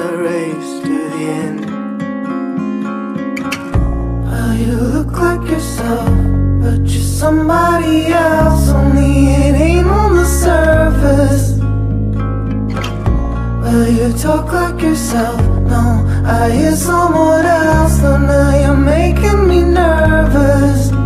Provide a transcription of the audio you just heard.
a race to the end. Well, you look like yourself, but you're somebody else, only it ain't on the surface. Well, you talk like yourself, no, I hear someone else, though now you're making me nervous.